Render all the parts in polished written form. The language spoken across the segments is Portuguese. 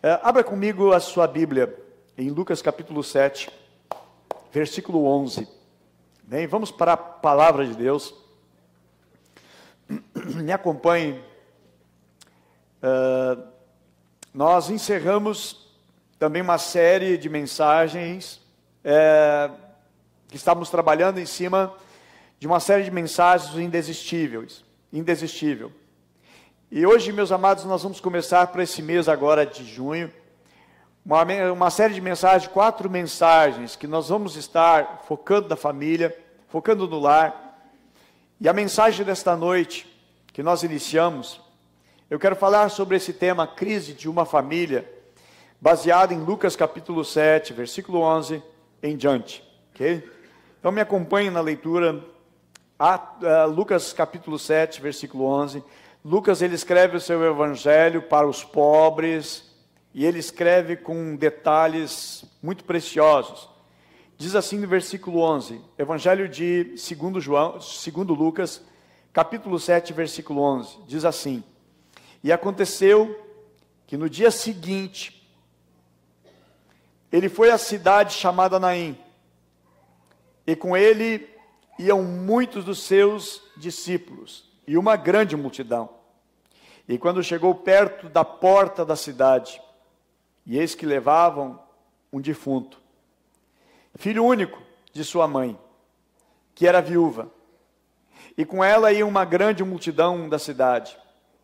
Abra comigo a sua Bíblia em Lucas capítulo 7, versículo 11. Bem, vamos para a palavra de Deus. Me acompanhe. Nós encerramos também uma série de mensagens que estávamos trabalhando em cima de uma série de mensagens indesistível. E hoje, meus amados, nós vamos começar para esse mês agora de junho, uma série de mensagens, 4 mensagens, que nós vamos estar focando na família, focando no lar. E a mensagem desta noite, que nós iniciamos, eu quero falar sobre esse tema, crise de uma família, baseado em Lucas capítulo 7, versículo 11 em diante. Ok? Então me acompanhe na leitura, Lucas capítulo 7, versículo 11. Lucas, ele escreve o seu evangelho para os pobres, e ele escreve com detalhes muito preciosos. Diz assim no versículo 11, evangelho de segundo Lucas, capítulo 7, versículo 11, diz assim: E aconteceu que no dia seguinte, ele foi à cidade chamada Naim, e com ele iam muitos dos seus discípulos, e uma grande multidão. E quando chegou perto da porta da cidade, e eis que levavam um defunto, filho único de sua mãe, que era viúva, e com ela ia uma grande multidão da cidade.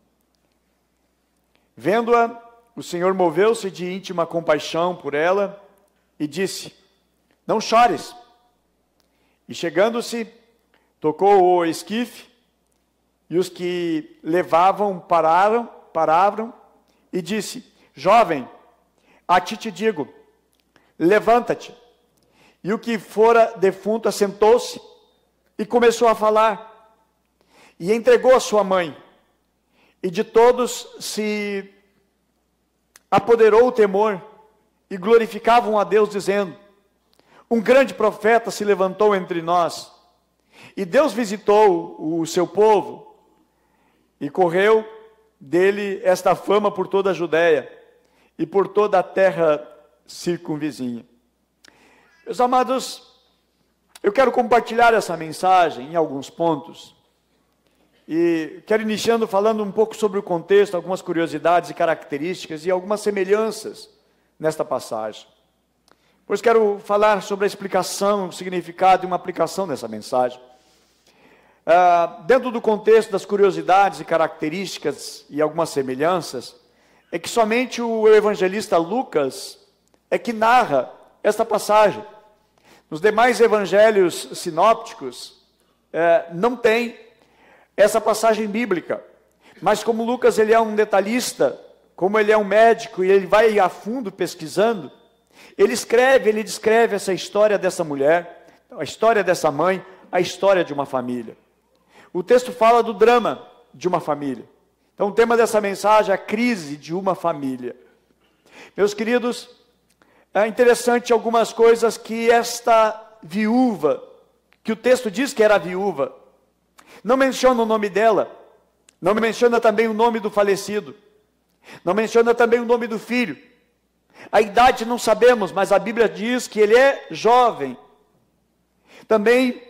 Vendo-a, o Senhor moveu-se de íntima compaixão por ela, e disse: Não chores. E chegando-se, tocou o esquife, e os que levavam pararam, e disse: Jovem, a ti te digo, levanta-te. E o que fora defunto assentou-se e começou a falar, e entregou a sua mãe. E de todos se apoderou o temor, e glorificavam a Deus, dizendo: Um grande profeta se levantou entre nós, e Deus visitou o seu povo, e correu dele esta fama por toda a Judéia, e por toda a terra circunvizinha. Meus amados, eu quero compartilhar essa mensagem em alguns pontos, e quero iniciando falando um pouco sobre o contexto, algumas curiosidades e características, e algumas semelhanças nesta passagem. Pois quero falar sobre a explicação, o significado e uma aplicação dessa mensagem. Dentro do contexto das curiosidades e características e algumas semelhanças, é que somente o evangelista Lucas é que narra esta passagem. Nos demais evangelhos sinópticos, não tem essa passagem bíblica. Mas como Lucas ele é um detalhista, como ele é um médico e ele vai a fundo pesquisando, ele descreve essa história dessa mulher, a história dessa mãe, a história de uma família. O texto fala do drama de uma família. Então o tema dessa mensagem é a crise de uma família. Meus queridos, é interessante algumas coisas que esta viúva, que o texto diz que era viúva, não menciona o nome dela, não menciona também o nome do falecido, não menciona também o nome do filho. A idade não sabemos, mas a Bíblia diz que ele é jovem. Também,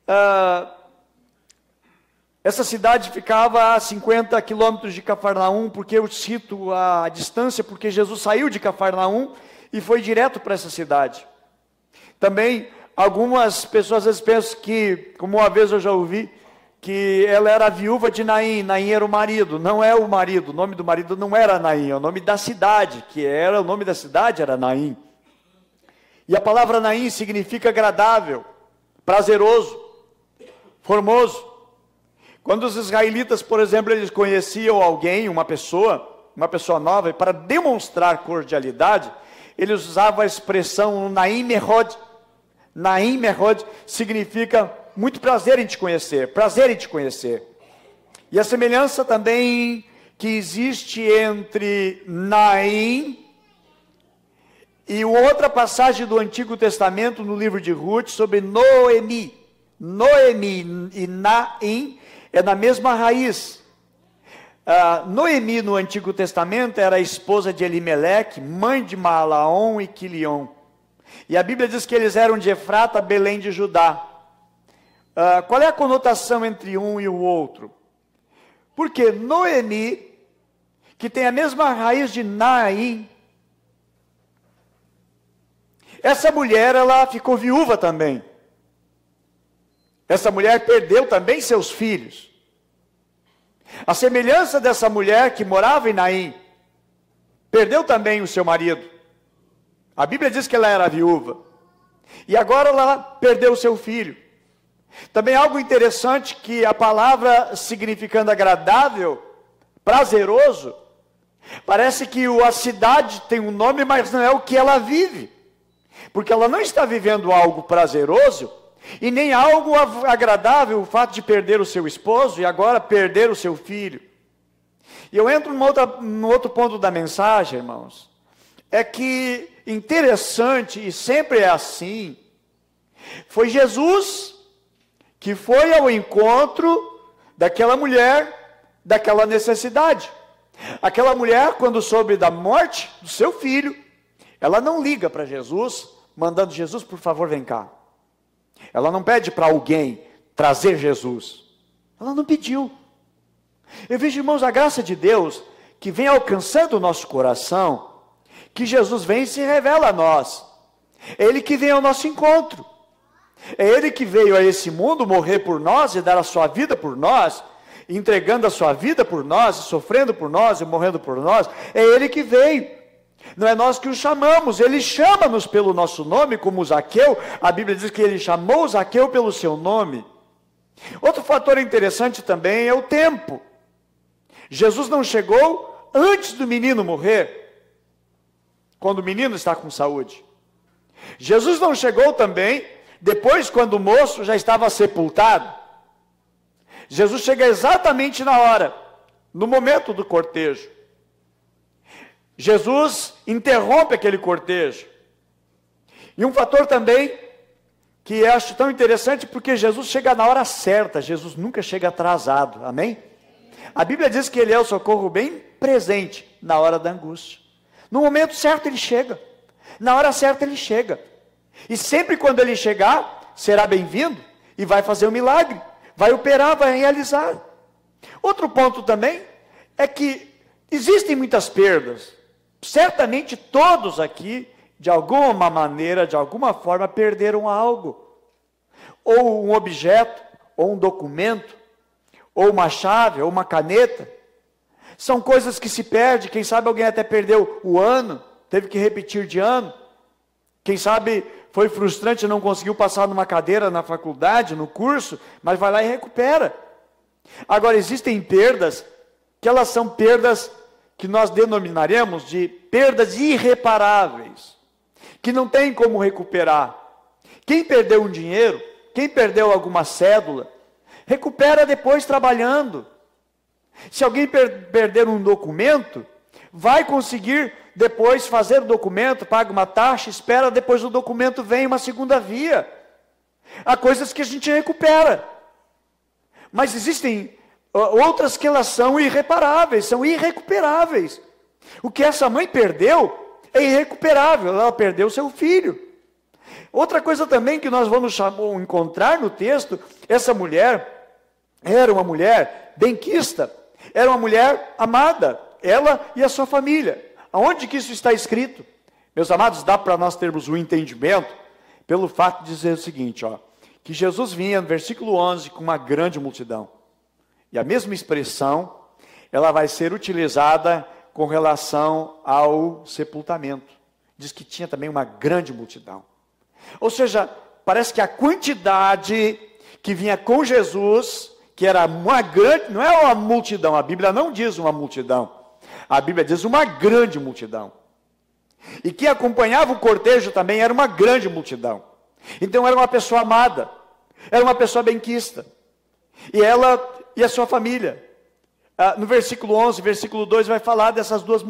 essa cidade ficava a 50 quilômetros de Cafarnaum, porque eu cito a distância, porque Jesus saiu de Cafarnaum e foi direto para essa cidade. Também, algumas pessoas às vezes pensam que, como uma vez eu já ouvi, que ela era a viúva de Naim, Naim era o marido. Não é o marido, o nome do marido não era Naim, é o nome da cidade, o nome da cidade era Naim. E a palavra Naim significa agradável, prazeroso, formoso. Quando os israelitas, por exemplo, eles conheciam alguém, uma pessoa nova, e para demonstrar cordialidade, eles usavam a expressão Naim Merod. Naim Merod significa muito prazer em te conhecer, prazer em te conhecer. E a semelhança também que existe entre Naim e outra passagem do Antigo Testamento, no livro de Ruth, sobre Noemi. Noemi e Naim é da mesma raiz. Noemi, no Antigo Testamento, era a esposa de Elimeleque, mãe de Maalaom e Quilion. E a Bíblia diz que eles eram de Efrata, Belém de Judá. Qual é a conotação entre um e o outro? Porque Noemi, que tem a mesma raiz de Naim, essa mulher, ela ficou viúva também. Essa mulher perdeu também seus filhos. A semelhança dessa mulher que morava em Naim, perdeu também o seu marido. A Bíblia diz que ela era viúva. E agora ela perdeu o seu filho. Também algo interessante, que a palavra significando agradável, prazeroso, parece que a cidade tem um nome, mas não é o que ela vive. Porque ela não está vivendo algo prazeroso, e nem algo agradável, o fato de perder o seu esposo e agora perder o seu filho. E eu entro no outro ponto da mensagem, irmãos. É que interessante, e sempre é assim, foi Jesus que foi ao encontro daquela mulher, daquela necessidade. Aquela mulher, quando soube da morte do seu filho, ela não liga para Jesus, mandando: Jesus, por favor, vem cá. Ela não pede para alguém trazer Jesus. Ela não pediu. Eu vejo, irmãos, a graça de Deus que vem alcançando o nosso coração, que Jesus vem e se revela a nós. É Ele que vem ao nosso encontro. É Ele que veio a esse mundo morrer por nós e dar a sua vida por nós, entregando a sua vida por nós, e sofrendo por nós e morrendo por nós. É Ele que veio. Não é nós que o chamamos, Ele chama-nos pelo nosso nome, como Zaqueu. A Bíblia diz que Ele chamou Zaqueu pelo seu nome. Outro fator interessante também é o tempo. Jesus não chegou antes do menino morrer, quando o menino está com saúde. Jesus não chegou também depois, quando o moço já estava sepultado. Jesus chega exatamente na hora, no momento do cortejo. Jesus interrompe aquele cortejo. E um fator também que eu acho tão interessante, porque Jesus chega na hora certa. Jesus nunca chega atrasado, amém? A Bíblia diz que Ele é o socorro bem presente na hora da angústia. No momento certo Ele chega, na hora certa Ele chega. E sempre quando Ele chegar, será bem-vindo e vai fazer um milagre, vai operar, vai realizar. Outro ponto também é que existem muitas perdas. Certamente todos aqui, de alguma maneira, de alguma forma, perderam algo. Ou um objeto, ou um documento, ou uma chave, ou uma caneta. São coisas que se perdem. Quem sabe alguém até perdeu o ano, teve que repetir de ano. Quem sabe foi frustrante, não conseguiu passar numa cadeira na faculdade, no curso, mas vai lá e recupera. Agora, existem perdas, que elas são perdas que nós denominaremos de perdas irreparáveis, que não tem como recuperar. Quem perdeu um dinheiro, quem perdeu alguma cédula, recupera depois trabalhando. Se alguém perder um documento, vai conseguir depois fazer o documento, paga uma taxa, espera, depois o documento vem uma segunda via. Há coisas que a gente recupera, mas existem outras que elas são irreparáveis, são irrecuperáveis. O que essa mãe perdeu é irrecuperável, ela perdeu seu filho. Outra coisa também que nós vamos encontrar no texto, essa mulher era uma mulher benquista, era uma mulher amada, ela e a sua família. Aonde que isso está escrito? Meus amados, dá para nós termos um entendimento pelo fato de dizer o seguinte, que Jesus vinha no versículo 11 com uma grande multidão. E a mesma expressão, ela vai ser utilizada com relação ao sepultamento. Diz que tinha também uma grande multidão. Ou seja, parece que a quantidade que vinha com Jesus, que era uma grande, não é uma multidão, a Bíblia não diz uma multidão. A Bíblia diz uma grande multidão. E que acompanhava o cortejo também era uma grande multidão. Então era uma pessoa amada, era uma pessoa benquista. E ela e a sua família. No versículo 11, versículo 2 vai falar dessas duas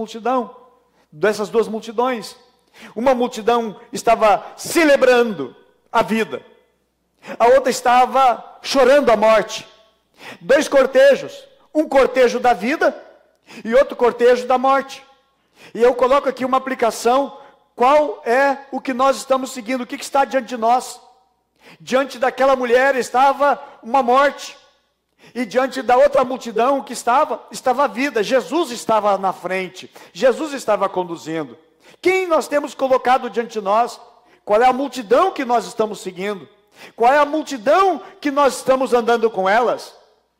multidões. Uma multidão estava celebrando a vida. A outra estava chorando a morte. Dois cortejos. um cortejo da vida e outro cortejo da morte. E eu coloco aqui uma aplicação, qual é o que nós estamos seguindo, o que está diante de nós. Diante daquela mulher estava uma morte, e diante da outra multidão o que estava a vida. Jesus estava na frente, Jesus estava conduzindo. Quem nós temos colocado diante de nós? Qual é a multidão que nós estamos seguindo? Qual é a multidão que nós estamos andando com elas?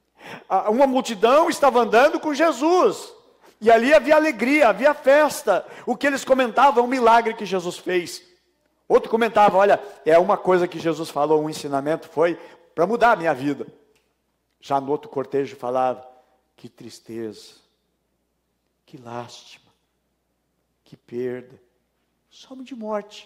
Uma multidão estava andando com Jesus, e ali havia alegria, havia festa. O que eles comentavam é um milagre que Jesus fez. Outro comentava, olha, é uma coisa que Jesus falou, um ensinamento foi para mudar a minha vida. Já no outro cortejo falava, que tristeza, que lástima, que perda, some de morte.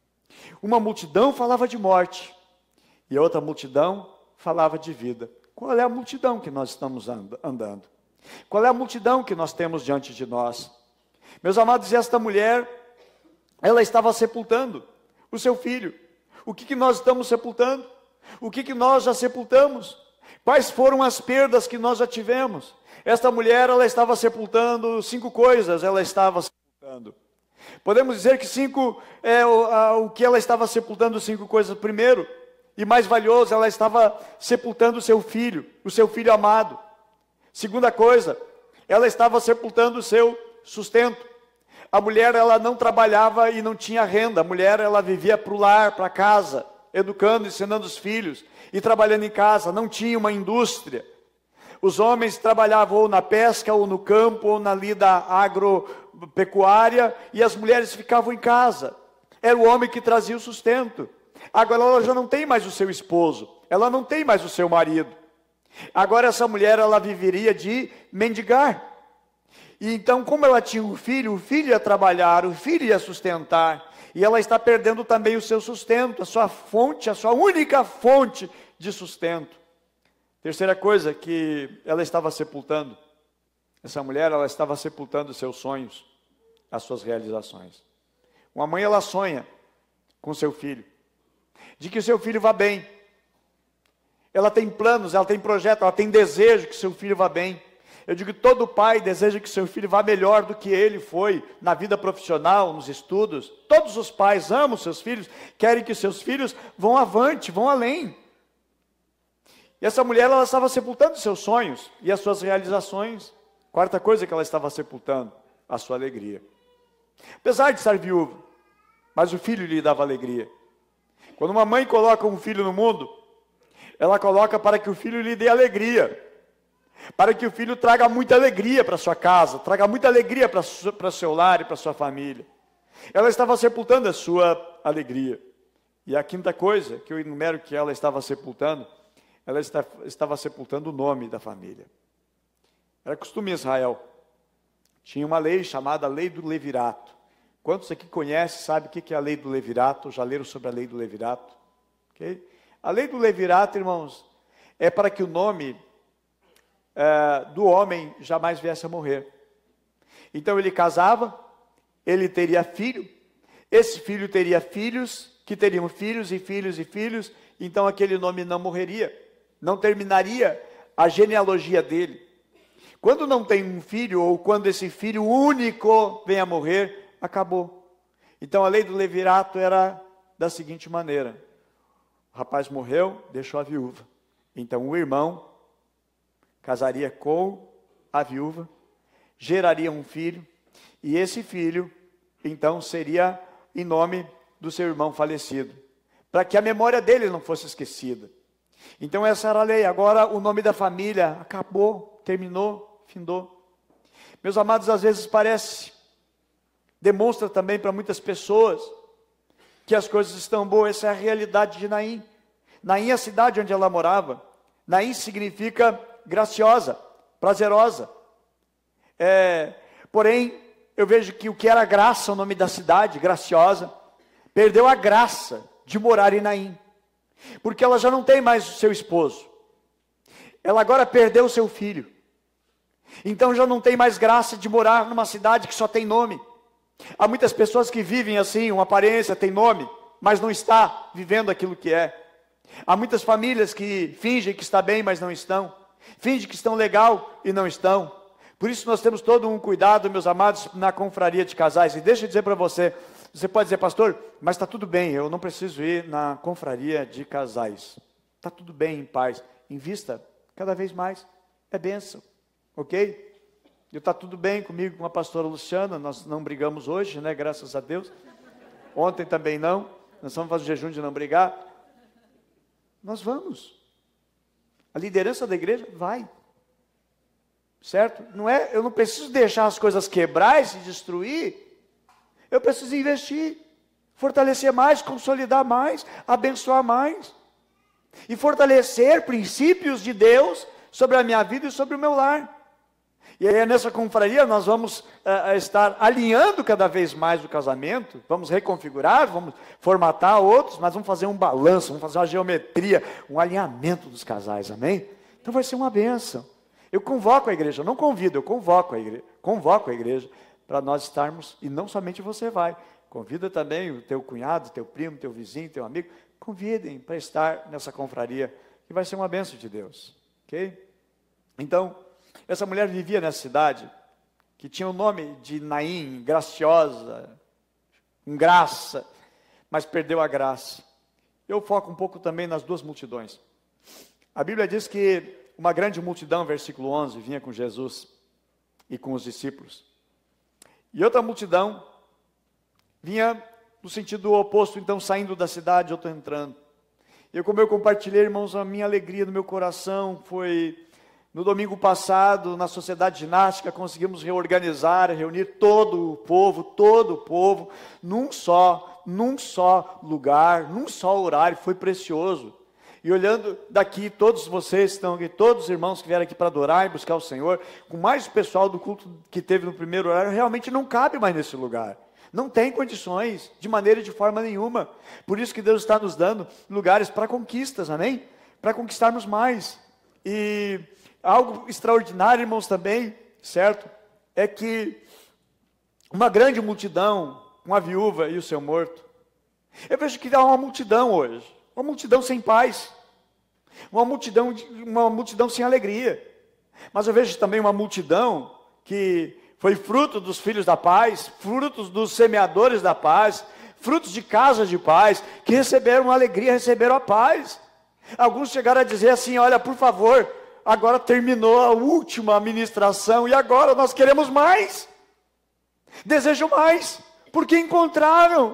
Uma multidão falava de morte, e a outra multidão falava de vida. Qual é a multidão que nós estamos andando? Qual é a multidão que nós temos diante de nós? Meus amados, esta mulher, ela estava sepultando o seu filho. O que nós estamos sepultando? O que nós já sepultamos? Quais foram as perdas que nós já tivemos? Esta mulher, ela estava sepultando 5 coisas, ela estava sepultando. Podemos dizer que 5, o que ela estava sepultando 5 coisas. Primeiro, e mais valioso, ela estava sepultando o seu filho amado. Segunda coisa, ela estava sepultando o seu sustento. A mulher, ela não trabalhava e não tinha renda. A mulher, ela vivia para o lar, para casa, educando, ensinando os filhos e trabalhando em casa. Não tinha uma indústria. Os homens trabalhavam ou na pesca, ou no campo, ou na lida agropecuária, e as mulheres ficavam em casa. Era o homem que trazia o sustento. Agora ela já não tem mais o seu esposo, ela não tem mais o seu marido. Agora essa mulher, ela viveria de mendigar. E então, como ela tinha o filho ia trabalhar, o filho ia sustentar, e ela está perdendo também o seu sustento, a sua fonte, a sua única fonte de sustento. Terceira coisa que ela estava sepultando, essa mulher, ela estava sepultando os seus sonhos, as suas realizações. Uma mãe, ela sonha com seu filho, de que o seu filho vá bem. Ela tem planos, ela tem projeto, ela tem desejo que seu filho vá bem. Eu digo que todo pai deseja que seu filho vá melhor do que ele foi na vida profissional, nos estudos. Todos os pais amam seus filhos, querem que seus filhos vão avante, vão além. E essa mulher, ela estava sepultando seus sonhos e as suas realizações. Quarta coisa que ela estava sepultando, a sua alegria. Apesar de estar viúva, mas o filho lhe dava alegria. Quando uma mãe coloca um filho no mundo, ela coloca para que o filho lhe dê alegria. Para que o filho traga muita alegria para sua casa, traga muita alegria para o seu lar e para a sua família. Ela estava sepultando a sua alegria. E a quinta coisa que eu enumero que ela estava sepultando, ela estava sepultando o nome da família. Era costume em Israel. Tinha uma lei chamada Lei do Levirato. Quantos aqui conhecem, sabem o que é a Lei do Levirato? Já leram sobre a Lei do Levirato? Okay? A Lei do Levirato, irmãos, é para que o nome do homem jamais viesse a morrer. Então ele casava, ele teria filho, esse filho teria filhos, que teriam filhos e filhos e filhos, então aquele nome não morreria, não terminaria a genealogia dele. Quando não tem um filho, ou quando esse filho único vem a morrer, acabou. Então a lei do levirato era da seguinte maneira: o rapaz morreu, deixou a viúva, então o irmão casaria com a viúva, geraria um filho, e esse filho, então, seria em nome do seu irmão falecido, para que a memória dele não fosse esquecida. Então essa era a lei. Agora o nome da família acabou, terminou, findou. Meus amados, às vezes demonstra também para muitas pessoas que as coisas estão boas. Essa é a realidade de Naim. Naim é a cidade onde ela morava. Naim significa graciosa, prazerosa. Porém, eu vejo que o que era graça, o nome da cidade, graciosa, perdeu a graça de morar em Naim, porque ela já não tem mais o seu esposo, ela agora perdeu o seu filho, então já não tem mais graça de morar numa cidade que só tem nome. Há muitas pessoas que vivem assim, uma aparência, tem nome, mas não está vivendo aquilo que é. Há muitas famílias que fingem que está bem, mas não estão. finge que estão legal e não estão. Por isso nós temos todo um cuidado, meus amados, na confraria de casais. E deixa eu dizer para você, você pode dizer, pastor, mas está tudo bem, eu não preciso ir na confraria de casais. Está tudo bem, em paz. Invista cada vez mais, é bênção, ok? E está tudo bem comigo, com a pastora Luciana, nós não brigamos hoje, né, graças a Deus. Ontem também não, nós vamos fazer o jejum de não brigar. Nós vamos. A liderança da igreja vai. Certo? Eu não preciso deixar as coisas quebrar e se destruir. Eu preciso investir, fortalecer mais, consolidar mais, abençoar mais. E fortalecer princípios de Deus sobre a minha vida e sobre o meu lar. E aí nessa confraria nós vamos estar alinhando cada vez mais o casamento, vamos reconfigurar, vamos formatar outros, mas vamos fazer um balanço, vamos fazer uma geometria, um alinhamento dos casais, amém? Então vai ser uma bênção. Eu convoco a igreja, eu não convido, eu convoco a igreja para nós estarmos, e não somente você vai, convida também o teu cunhado, teu primo, teu vizinho, teu amigo, convidem para estar nessa confraria, que vai ser uma bênção de Deus, ok? Então, essa mulher vivia nessa cidade, que tinha o nome de Naim, graciosa, com graça, mas perdeu a graça. Eu foco um pouco também nas duas multidões. A Bíblia diz que uma grande multidão, versículo 11, vinha com Jesus e com os discípulos. E outra multidão vinha no sentido oposto, então saindo da cidade, outra entrando. E como eu compartilhei, irmãos, a minha alegria no meu coração foi, no domingo passado, na Sociedade Ginástica, conseguimos reunir todo o povo, num só lugar, num só horário, foi precioso. E olhando daqui, todos vocês estão aqui, todos os irmãos que vieram aqui para adorar e buscar o Senhor, com mais o pessoal do culto que teve no primeiro horário, realmente não cabe mais nesse lugar. Não tem condições, de maneira e de forma nenhuma. Por isso que Deus está nos dando lugares para conquistas, amém? Para conquistarmos mais. E algo extraordinário, irmãos, também, certo? É que uma grande multidão, com a viúva e o seu morto. Eu vejo que há uma multidão hoje. Uma multidão sem paz, uma multidão sem alegria. Mas eu vejo também uma multidão que foi fruto dos filhos da paz, frutos dos semeadores da paz, frutos de casas de paz, que receberam a alegria, receberam a paz. Alguns chegaram a dizer assim, olha, por favor, agora terminou a última ministração e agora nós queremos mais. Desejam mais, porque encontraram.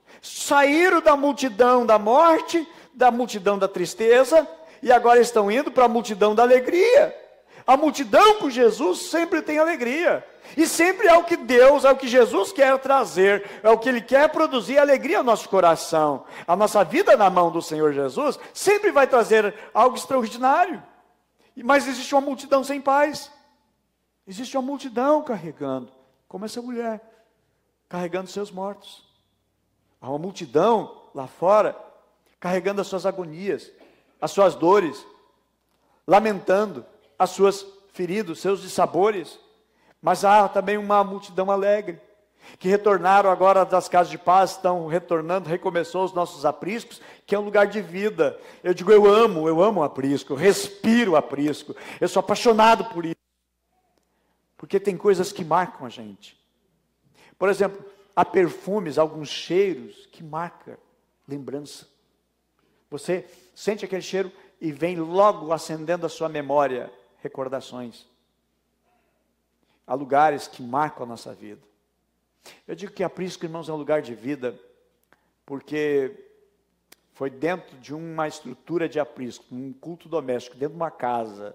Saíram da multidão da morte, da multidão da tristeza, e agora estão indo para a multidão da alegria. A multidão com Jesus sempre tem alegria, e sempre é o que Deus, é o que Jesus quer trazer, é o que Ele quer produzir alegria ao nosso coração. A nossa vida na mão do Senhor Jesus sempre vai trazer algo extraordinário. Mas existe uma multidão sem paz, existe uma multidão carregando, como essa mulher, carregando seus mortos. Há uma multidão lá fora, carregando as suas agonias, as suas dores, lamentando as suas feridas, os seus dissabores. Mas há também uma multidão alegre, que retornaram agora das casas de paz, estão retornando, recomeçou os nossos apriscos, que é um lugar de vida. Eu digo, eu amo o aprisco, eu respiro o aprisco, eu sou apaixonado por isso. Porque tem coisas que marcam a gente. Por exemplo, há perfumes, alguns cheiros que marcam lembrança. Você sente aquele cheiro e vem logo acendendo a sua memória recordações. Há lugares que marcam a nossa vida. Eu digo que aprisco, irmãos, é um lugar de vida, porque foi dentro de uma estrutura de aprisco, um culto doméstico, dentro de uma casa,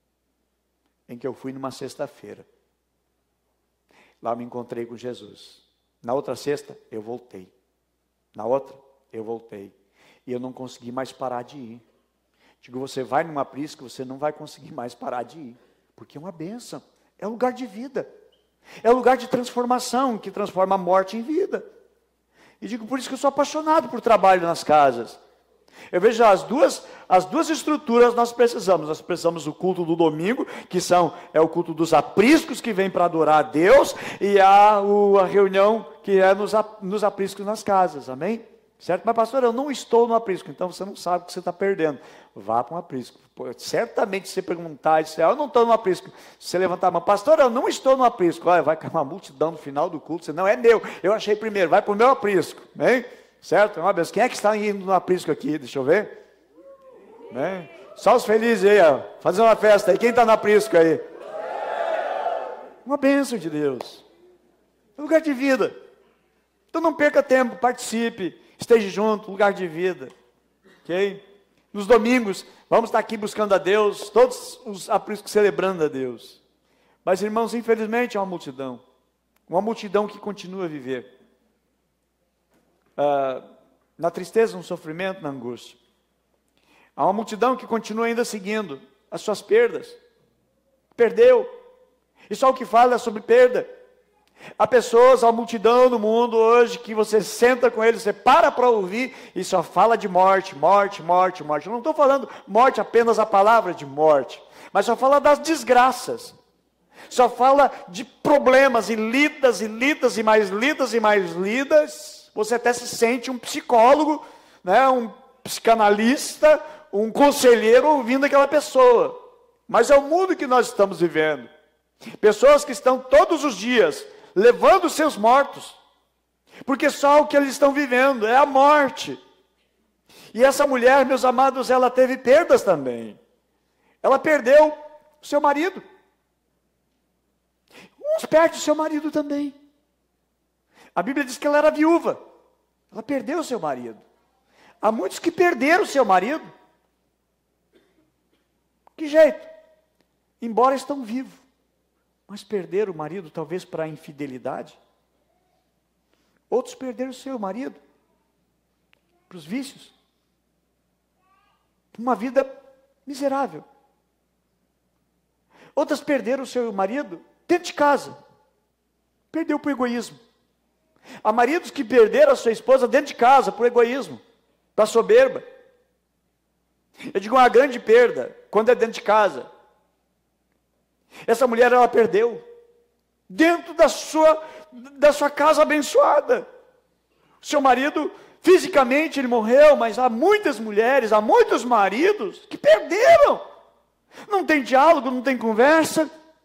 em que eu fui numa sexta-feira. Lá eu me encontrei com Jesus. Na outra sexta, eu voltei. Na outra, eu voltei. E eu não consegui mais parar de ir. Digo, você vai numa aprisco, você não vai conseguir mais parar de ir. Porque é uma bênção. É um lugar de vida. É um lugar de transformação, que transforma a morte em vida. E digo, por isso que eu sou apaixonado por trabalho nas casas. Eu vejo as duas estruturas nós precisamos. Nós precisamos do culto do domingo, que é o culto dos apriscos, que vem para adorar a Deus, e a reunião que é nos apriscos nas casas, amém? Certo? Mas pastor, eu não estou no aprisco. Então você não sabe o que você está perdendo. Vá para um aprisco. Certamente se você perguntar, eu não estou no aprisco. Se você levantar a mão, pastor, eu não estou no aprisco. Olha, vai cair uma multidão no final do culto. Você, não, é meu. Eu achei primeiro. Vai para o meu aprisco. Bem? Certo? Uma vez. Quem é que está indo no aprisco aqui? Deixa eu ver. Bem? Só os felizes aí, ó. Fazer uma festa aí. Quem está no aprisco aí? Uma bênção de Deus. É um lugar de vida. Então não perca tempo, participe. Esteja junto, lugar de vida, ok? Nos domingos, vamos estar aqui buscando a Deus, todos os apriscos celebrando a Deus. Mas, irmãos, infelizmente é uma multidão que continua a viver. Na tristeza, no sofrimento, na angústia. Há uma multidão que continua ainda seguindo as suas perdas. Perdeu. E só o que fala é sobre perda. Há pessoas, há multidão no mundo hoje que você senta com eles, você para ouvir e só fala de morte, morte, morte, morte. Eu não estou falando morte apenas a palavra de morte, mas só fala das desgraças. Só fala de problemas e lidas e lidas e mais lidas e mais lidas. Você até se sente um psicólogo, né, um psicanalista, um conselheiro ouvindo aquela pessoa. Mas é o mundo que nós estamos vivendo. Pessoas que estão todos os dias levando seus mortos, porque só o que eles estão vivendo é a morte. E essa mulher, meus amados, ela teve perdas também. Ela perdeu o seu marido. Uns perdem o seu marido também. A Bíblia diz que ela era viúva. Ela perdeu o seu marido. Há muitos que perderam o seu marido. Que jeito? Embora estão vivos. Mas perderam o marido talvez para a infidelidade. Outros perderam o seu marido para os vícios. Uma vida miserável. Outras perderam o seu marido dentro de casa. Perdeu por egoísmo. Há maridos que perderam a sua esposa dentro de casa por egoísmo, para soberba. Eu digo uma grande perda quando é dentro de casa. Essa mulher, ela perdeu dentro da sua casa abençoada. O seu marido, fisicamente ele morreu, mas há muitas mulheres, há muitos maridos que perderam. Não tem diálogo, não tem conversa.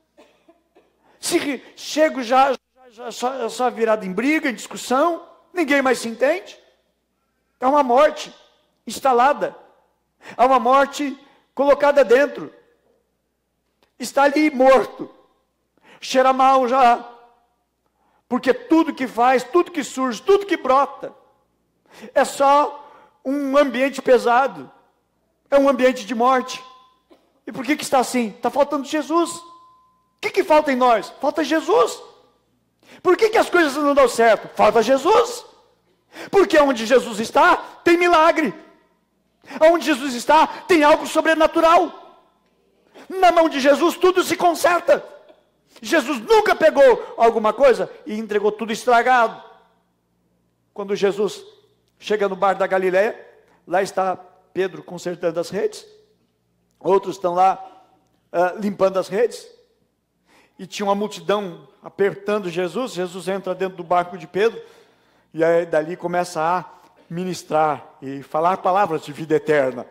Se chego já só virado em briga, em discussão, ninguém mais se entende. É uma morte instalada. É uma morte colocada dentro. Está ali morto, cheira mal já, porque tudo que faz, tudo que surge, tudo que brota, é só um ambiente pesado, é um ambiente de morte. E por que está assim? Está faltando Jesus. O que falta em nós? Falta Jesus. Por que as coisas não dão certo? Falta Jesus. Porque onde Jesus está, tem milagre. Onde Jesus está, tem algo sobrenatural. Na mão de Jesus tudo se conserta. Jesus nunca pegou alguma coisa e entregou tudo estragado. Quando Jesus chega no bar da Galileia, lá está Pedro consertando as redes, outros estão lá limpando as redes, e tinha uma multidão apertando Jesus. Jesus entra dentro do barco de Pedro, e aí dali começa a ministrar e falar palavras de vida eterna.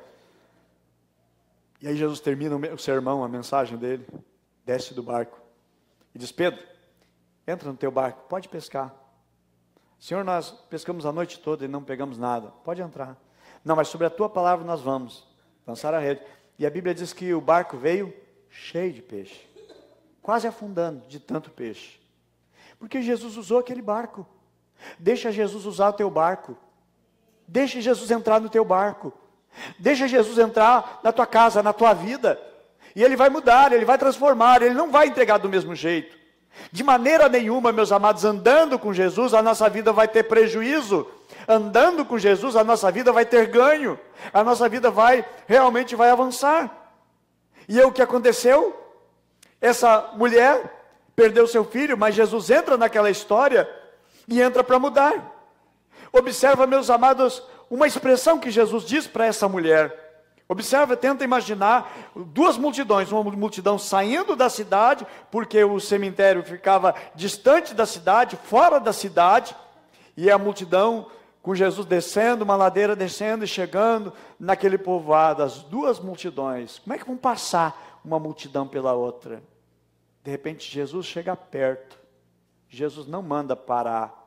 E aí Jesus termina o sermão, a mensagem dele, desce do barco e diz: Pedro, entra no teu barco, pode pescar. Senhor, nós pescamos a noite toda e não pegamos nada, pode entrar. Não, mas sobre a tua palavra nós vamos lançar a rede. E a Bíblia diz que o barco veio cheio de peixe, quase afundando de tanto peixe. Porque Jesus usou aquele barco. Deixa Jesus usar o teu barco. Deixa Jesus entrar no teu barco. Deixa Jesus entrar na tua casa, na tua vida. E Ele vai mudar, Ele vai transformar, Ele não vai entregar do mesmo jeito. De maneira nenhuma, meus amados, andando com Jesus, a nossa vida vai ter prejuízo. Andando com Jesus, a nossa vida vai ter ganho. A nossa vida realmente vai avançar. E o que aconteceu? Essa mulher perdeu seu filho, mas Jesus entra naquela história e entra para mudar. Observa, meus amados, uma expressão que Jesus diz para essa mulher. Observa, tenta imaginar duas multidões, uma multidão saindo da cidade, porque o cemitério ficava distante da cidade, fora da cidade, e a multidão com Jesus descendo, uma ladeira descendo e chegando naquele povoado, as duas multidões. Como é que vão passar uma multidão pela outra? De repente Jesus chega perto. Jesus não manda parar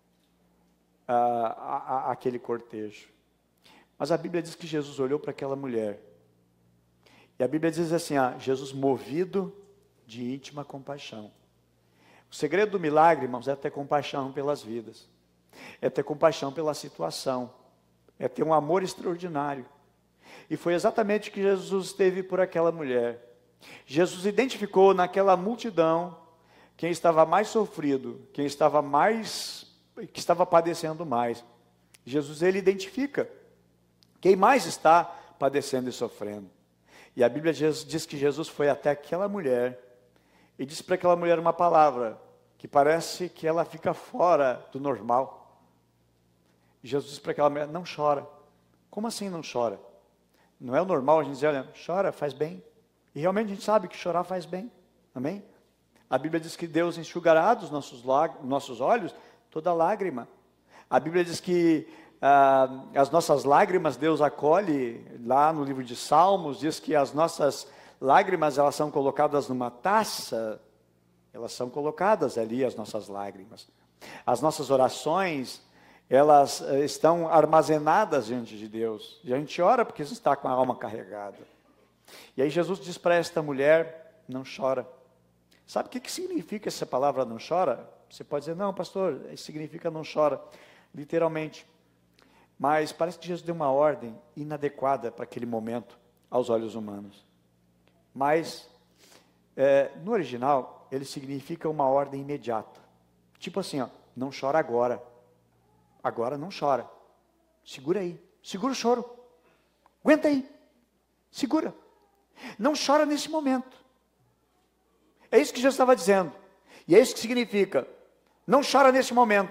aquele cortejo. Mas a Bíblia diz que Jesus olhou para aquela mulher. E a Bíblia diz assim, Jesus movido de íntima compaixão. O segredo do milagre, irmãos, é ter compaixão pelas vidas. É ter compaixão pela situação. É ter um amor extraordinário. E foi exatamente o que Jesus teve por aquela mulher. Jesus identificou naquela multidão quem estava mais sofrido, quem estava que estava padecendo mais. Jesus, ele identifica quem mais está padecendo e sofrendo. E a Bíblia diz que Jesus foi até aquela mulher e disse para aquela mulher uma palavra que parece que ela fica fora do normal. Jesus disse para aquela mulher, não chora. Como assim não chora? Não é o normal a gente dizer, olha, chora, faz bem. E realmente a gente sabe que chorar faz bem. Amém? A Bíblia diz que Deus enxugará dos nossos olhos toda lágrima. A Bíblia diz que as nossas lágrimas Deus acolhe. Lá no livro de Salmos diz que as nossas lágrimas, elas são colocadas numa taça. Elas são colocadas ali, as nossas lágrimas. As nossas orações, elas estão armazenadas diante de Deus. E a gente ora porque está com a alma carregada. E aí Jesus diz para esta mulher, não chora. Sabe o que significa essa palavra não chora? Você pode dizer, não pastor, isso significa não chora, literalmente. Mas parece que Jesus deu uma ordem inadequada para aquele momento, aos olhos humanos. Mas, no original, ele significa uma ordem imediata. Tipo assim, não chora agora. Agora não chora. Segura aí. Segura o choro. Aguenta aí. Segura. Não chora nesse momento. É isso que Jesus estava dizendo. E é isso que significa. Não chora nesse momento.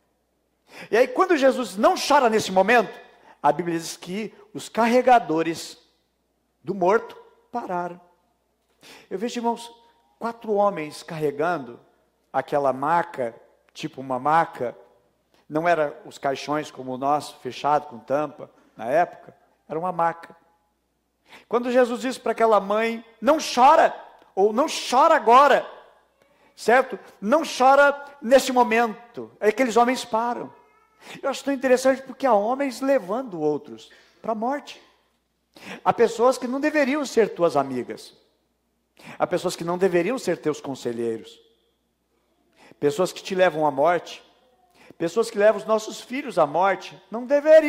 E aí quando Jesus não chora nesse momento, a Bíblia diz que os carregadores do morto pararam. Eu vejo, irmãos, 4 homens carregando aquela maca, tipo uma maca. Não era os caixões como o nosso, fechado com tampa, na época. Era uma maca. Quando Jesus disse para aquela mãe, não chora, ou não chora agora, certo? Não chora nesse momento. Aí aqueles homens param. Eu acho tão interessante porque há homens levando outros para a morte. Há pessoas que não deveriam ser tuas amigas. Há pessoas que não deveriam ser teus conselheiros. Pessoas que te levam à morte. Pessoas que levam os nossos filhos à morte. Não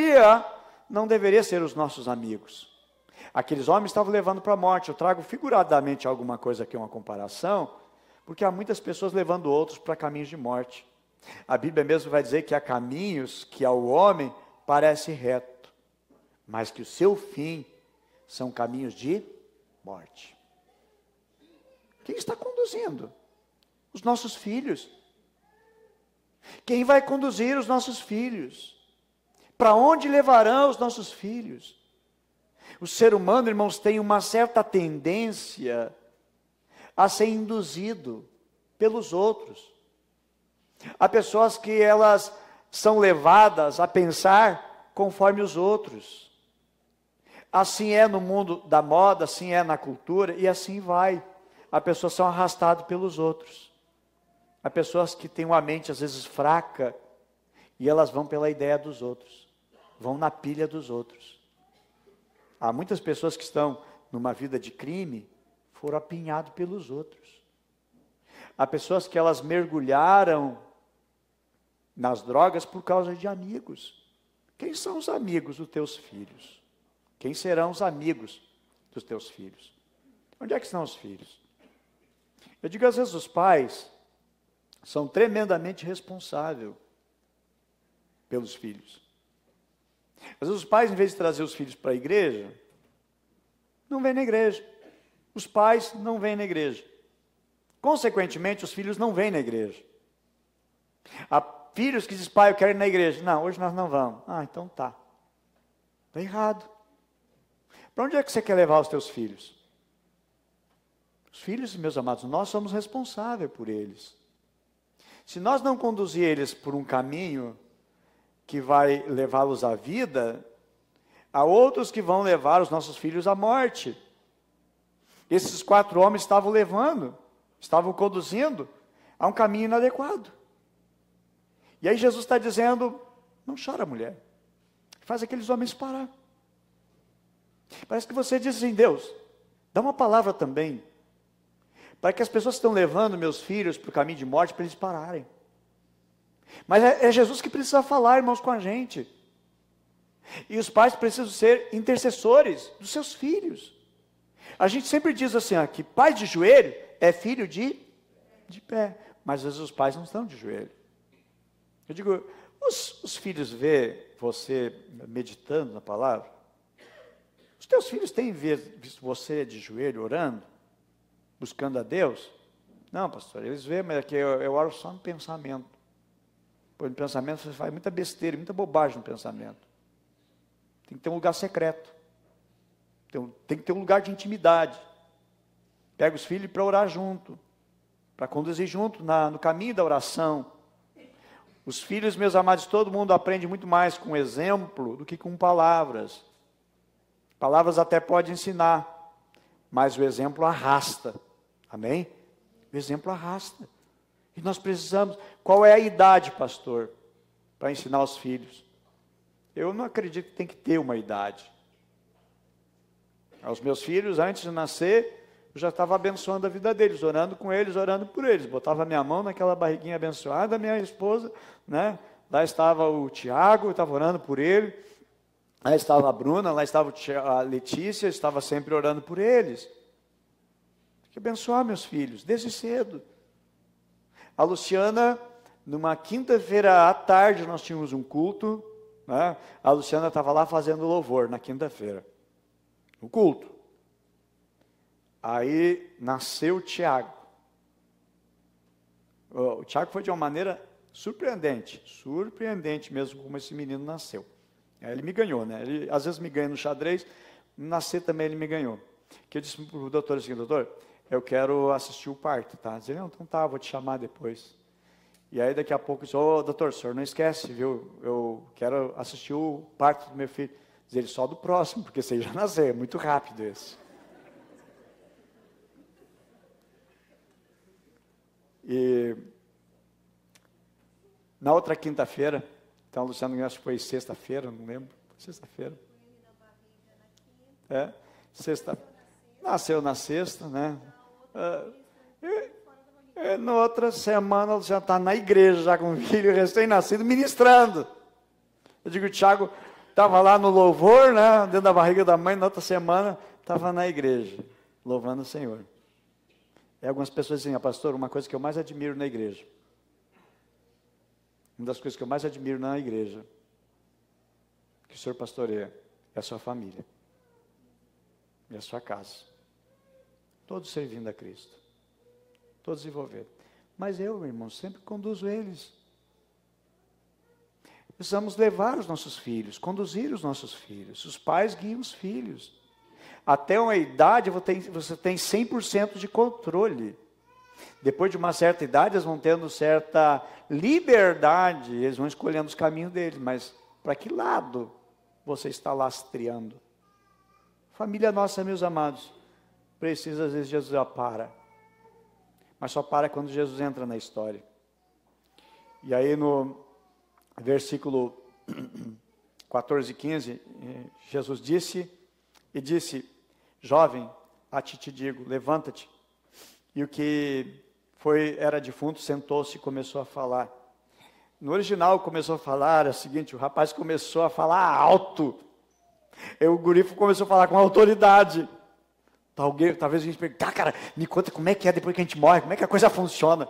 deveria ser os nossos amigos. Aqueles homens estavam levando para a morte. Eu trago figuradamente alguma coisa aqui, uma comparação, porque há muitas pessoas levando outros para caminhos de morte. A Bíblia mesmo vai dizer que há caminhos que ao homem parece reto, mas que o seu fim são caminhos de morte. Quem está conduzindo? Os nossos filhos. Quem vai conduzir os nossos filhos? Para onde levarão os nossos filhos? O ser humano, irmãos, tem uma certa tendência a ser induzido pelos outros. Há pessoas que elas são levadas a pensar conforme os outros. Assim é no mundo da moda, assim é na cultura, e assim vai. As pessoas são arrastadas pelos outros. Há pessoas que têm uma mente às vezes fraca, e elas vão pela ideia dos outros. Vão na pilha dos outros. Há muitas pessoas que estão numa vida de crime, foram apinhadas pelos outros. Há pessoas que elas mergulharam nas drogas por causa de amigos. Quem são os amigos dos teus filhos? Quem serão os amigos dos teus filhos? Onde é que estão os filhos? Eu digo, às vezes os pais são tremendamente responsáveis pelos filhos. Às vezes os pais, em vez de trazer os filhos para a igreja, não vêm na igreja. Os pais não vêm na igreja. Consequentemente, os filhos não vêm na igreja. Há filhos que dizem, pai, eu quero ir na igreja. Não, hoje nós não vamos. Ah, então tá. Está errado. Para onde é que você quer levar os teus filhos? Os filhos, meus amados, nós somos responsáveis por eles. Se nós não conduzir eles por um caminho que vai levá-los à vida, há outros que vão levar os nossos filhos à morte. Esses 4 homens estavam conduzindo a um caminho inadequado. E aí Jesus está dizendo, não chora, mulher. Faz aqueles homens parar. Parece que você diz assim, Deus, dá uma palavra também, para que as pessoas que estão levando meus filhos para o caminho de morte, para eles pararem. Mas é Jesus que precisa falar, irmãos, com a gente. E os pais precisam ser intercessores dos seus filhos. A gente sempre diz assim, que pai de joelho é filho de pé. Mas às vezes os pais não estão de joelho. Eu digo, os filhos vê você meditando na palavra? Os teus filhos têm visto você de joelho orando? Buscando a Deus? Não, pastor, eles veem, mas é que eu oro só no pensamento. Pois no pensamento você faz muita besteira, muita bobagem no pensamento. Tem que ter um lugar secreto. Tem que ter um lugar de intimidade. Pega os filhos para orar junto, para conduzir junto no caminho da oração. Os filhos, meus amados, todo mundo aprende muito mais com exemplo do que com palavras. Palavras até pode ensinar, mas o exemplo arrasta. Amém? O exemplo arrasta. E nós precisamos. Qual é a idade, pastor, para ensinar os filhos? Eu não acredito que tem que ter uma idade. Os meus filhos, antes de nascer, eu já estava abençoando a vida deles, orando com eles, orando por eles. Botava minha mão naquela barriguinha abençoada da minha esposa, né? Lá estava o Tiago, eu estava orando por ele. Lá estava a Bruna, lá estava a Letícia, eu estava sempre orando por eles. Tem que abençoar meus filhos, desde cedo. A Luciana, numa quinta-feira à tarde, nós tínhamos um culto, né? A Luciana estava lá fazendo louvor na quinta-feira, no culto. Aí nasceu o Tiago. O Tiago foi de uma maneira surpreendente mesmo como esse menino nasceu. Aí ele me ganhou, né? Ele às vezes me ganha no xadrez, nascer também ele me ganhou. Que eu disse para o doutor assim, doutor, eu quero assistir o parto, tá? Ele disse, não, então tá, vou te chamar depois. E aí daqui a pouco eu disse, doutor, o senhor não esquece, viu? Eu quero assistir o parto do meu filho. Diz ele, só do próximo, porque você já nasceu, é muito rápido esse. E na outra quinta-feira, então, Luciano, acho que foi sexta-feira, não lembro, sexta-feira. Nasceu na sexta, né? Na outra semana, o Luciano está na igreja, já com um filho recém-nascido, ministrando. Eu digo, o Tiago estava lá no louvor, né? Dentro da barriga da mãe, na outra semana, estava na igreja, louvando o Senhor. E algumas pessoas dizem, pastor, uma coisa que eu mais admiro na igreja, uma das coisas que eu mais admiro na igreja, que o senhor pastoreia, é a sua família, e a sua casa. Todos servindo a Cristo, todos envolvidos. Mas eu, irmão, sempre conduzo eles. Precisamos levar os nossos filhos, conduzir os nossos filhos. Os pais guiam os filhos. Até uma idade você tem 100% de controle. Depois de uma certa idade, eles vão tendo certa liberdade, eles vão escolhendo os caminhos deles, mas para que lado você está lastreando? Família nossa, meus amados, precisa, às vezes, Jesus para. Mas só para quando Jesus entra na história. E aí no versículo 14 e 15, Jesus disse, jovem, a ti te digo, levanta-te. E o que era defunto sentou-se e começou a falar. No original começou a falar, é o seguinte, o rapaz começou a falar alto. O guri começou a falar com autoridade. Talvez a gente pergunte, cara, me conta como é que é depois que a gente morre, como é que a coisa funciona.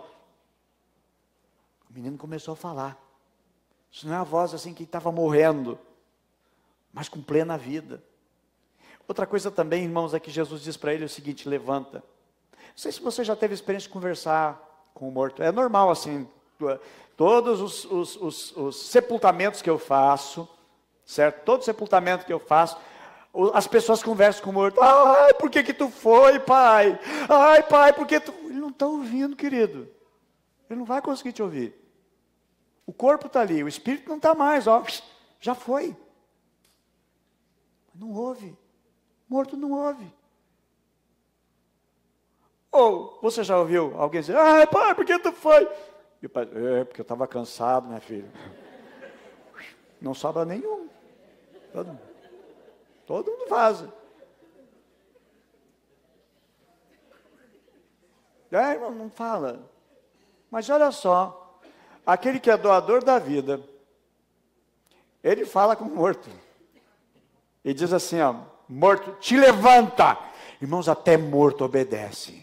O menino começou a falar. Isso não é a voz assim que estava morrendo, mas com plena vida. Outra coisa também, irmãos, é que Jesus diz para ele o seguinte, levanta. Não sei se você já teve experiência de conversar com o morto. É normal assim, todos os sepultamentos que eu faço, certo? Todo sepultamento que eu faço, as pessoas conversam com o morto. Ai, por que tu foi, pai? Ai, pai, por que tu... Ele não está ouvindo, querido. Ele não vai conseguir te ouvir. O corpo está ali, o espírito não está mais, ó, já foi. Não houve. Morto não houve. Ou você já ouviu alguém dizer, pai, por que tu foi? E o pai, porque eu estava cansado, minha filha. Não sobra nenhum. Todo mundo vaza. Irmão, não fala. Mas olha só, aquele que é doador da vida, ele fala com o morto. E diz assim, ó, morto, te levanta. Irmãos, até morto obedece.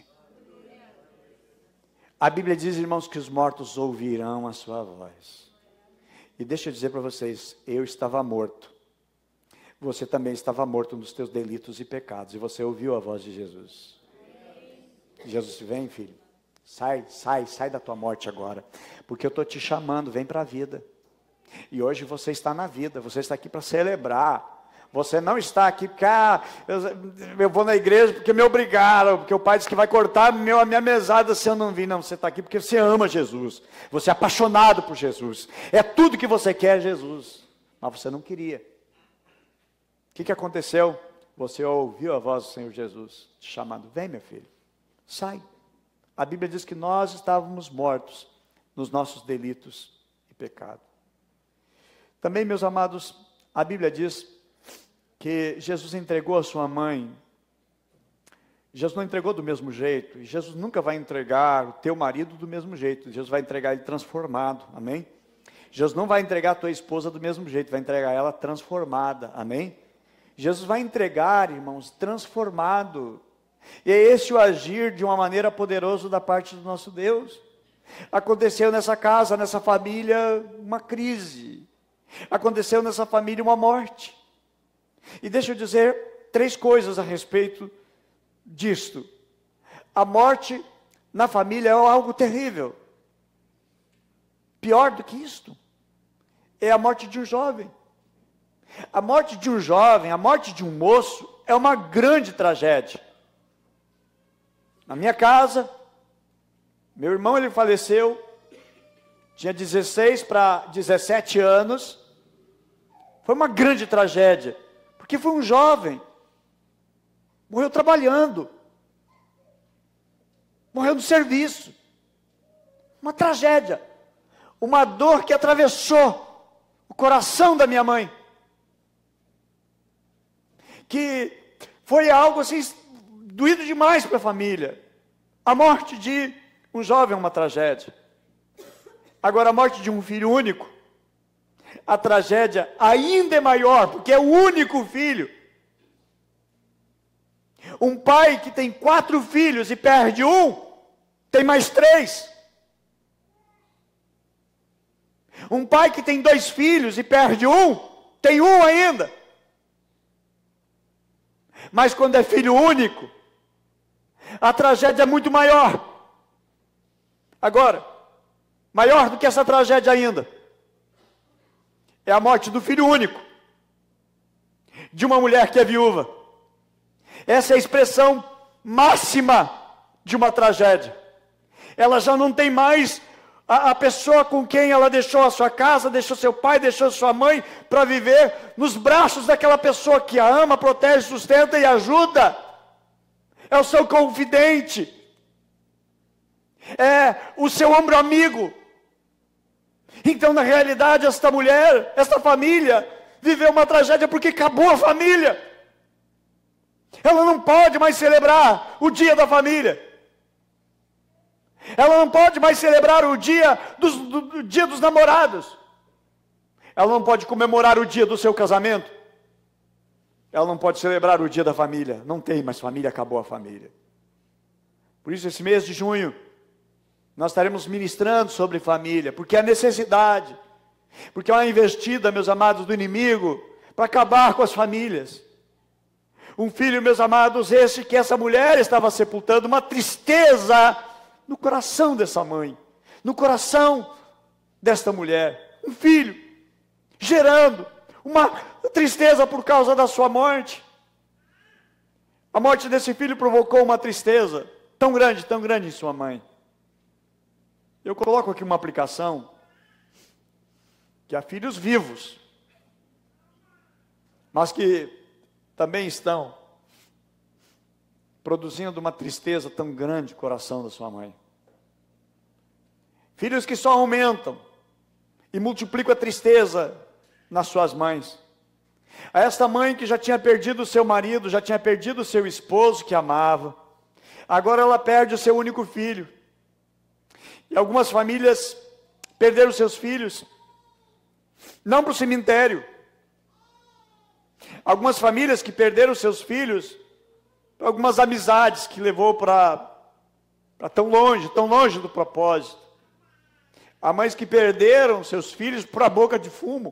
A Bíblia diz, irmãos, que os mortos ouvirão a sua voz. E deixa eu dizer para vocês, eu estava morto. Você também estava morto nos teus delitos e pecados. E você ouviu a voz de Jesus. Jesus, vem, filho. Sai da tua morte agora. Porque eu estou te chamando, vem para a vida. E hoje você está na vida, você está aqui para celebrar. Você não está aqui porque eu vou na igreja porque me obrigaram, porque o pai disse que vai cortar a minha mesada se eu não vir. Não, você está aqui porque você ama Jesus. Você é apaixonado por Jesus. É tudo que você quer, Jesus. Mas você não queria. O que aconteceu? Você ouviu a voz do Senhor Jesus te chamando. Vem, meu filho, sai. A Bíblia diz que nós estávamos mortos nos nossos delitos e pecado. Também, meus amados, a Bíblia diz que Jesus entregou a sua mãe. Jesus não entregou do mesmo jeito. E Jesus nunca vai entregar o teu marido do mesmo jeito. Jesus vai entregar ele transformado. Amém? Jesus não vai entregar a tua esposa do mesmo jeito. Vai entregar ela transformada. Amém? Jesus vai entregar, irmãos, transformado. E é esse o agir de uma maneira poderosa da parte do nosso Deus. Aconteceu nessa casa, nessa família, uma crise. Aconteceu nessa família uma morte. E deixa eu dizer 3 coisas a respeito disto. A morte na família é algo terrível. Pior do que isto é a morte de um jovem. A morte de um jovem, a morte de um moço é uma grande tragédia. Na minha casa, meu irmão ele faleceu, tinha 16 para 17 anos. Foi uma grande tragédia, porque foi um jovem, morreu trabalhando, morreu no serviço. Uma tragédia, uma dor que atravessou o coração da minha mãe, que foi algo assim, doído demais para a família. A morte de um jovem é uma tragédia. Agora, a morte de um filho único, a tragédia ainda é maior, porque é o único filho. Um pai que tem 4 filhos e perde um, tem mais 3. Um pai que tem 2 filhos e perde um, tem um ainda. Mas quando é filho único, a tragédia é muito maior. Agora, maior do que essa tragédia ainda, é a morte do filho único, de uma mulher que é viúva. Essa é a expressão máxima de uma tragédia. Ela já não tem mais a pessoa com quem ela deixou a sua casa, deixou seu pai, deixou sua mãe, para viver nos braços daquela pessoa que a ama, protege, sustenta e ajuda. É o seu confidente, é o seu ombro amigo. Então, na realidade, esta mulher, esta família, viveu uma tragédia porque acabou a família. Ela não pode mais celebrar o dia da família. Ela não pode mais celebrar o dia dia dos namorados. Ela não pode comemorar o dia do seu casamento. Ela não pode celebrar o dia da família. Não tem mais família, acabou a família. Por isso, esse mês de junho, nós estaremos ministrando sobre família, porque é necessidade, porque é uma investida, meus amados, do inimigo, para acabar com as famílias. Um filho, meus amados, esse que essa mulher estava sepultando, uma tristeza no coração dessa mãe, no coração desta mulher. Um filho, gerando uma tristeza por causa da sua morte. A morte desse filho provocou uma tristeza tão grande em sua mãe. Eu coloco aqui uma aplicação que há filhos vivos, mas que também estão produzindo uma tristeza tão grande no coração da sua mãe. Filhos que só aumentam e multiplicam a tristeza nas suas mães. A esta mãe que já tinha perdido o seu marido, já tinha perdido o seu esposo que amava, agora ela perde o seu único filho. E algumas famílias perderam seus filhos, não para o cemitério. Algumas famílias que perderam seus filhos, para algumas amizades que levou para tão longe do propósito. Há mães que perderam seus filhos por a boca de fumo.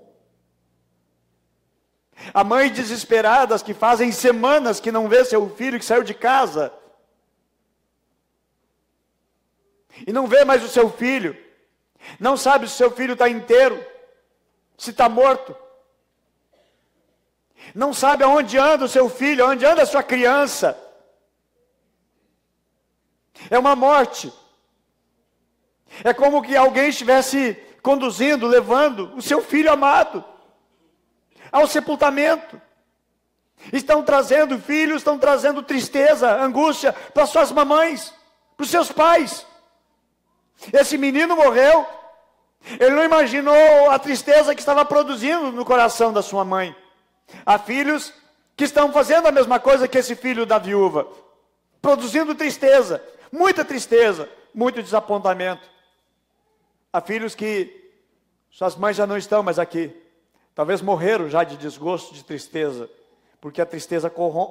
Há mães desesperadas que fazem semanas que não vê seu filho que saiu de casa. E não vê mais o seu filho. Não sabe se o seu filho está inteiro, se está morto. Não sabe aonde anda o seu filho, aonde anda a sua criança. É uma morte. É como que alguém estivesse conduzindo, levando o seu filho amado ao sepultamento. Estão trazendo filhos, estão trazendo tristeza, angústia para suas mamães, para os seus pais. Esse menino morreu, ele não imaginou a tristeza que estava produzindo no coração da sua mãe. Há filhos que estão fazendo a mesma coisa que esse filho da viúva, produzindo tristeza, muito desapontamento. Há filhos que suas mães já não estão mais aqui, talvez morreram já de desgosto, de tristeza, porque a tristeza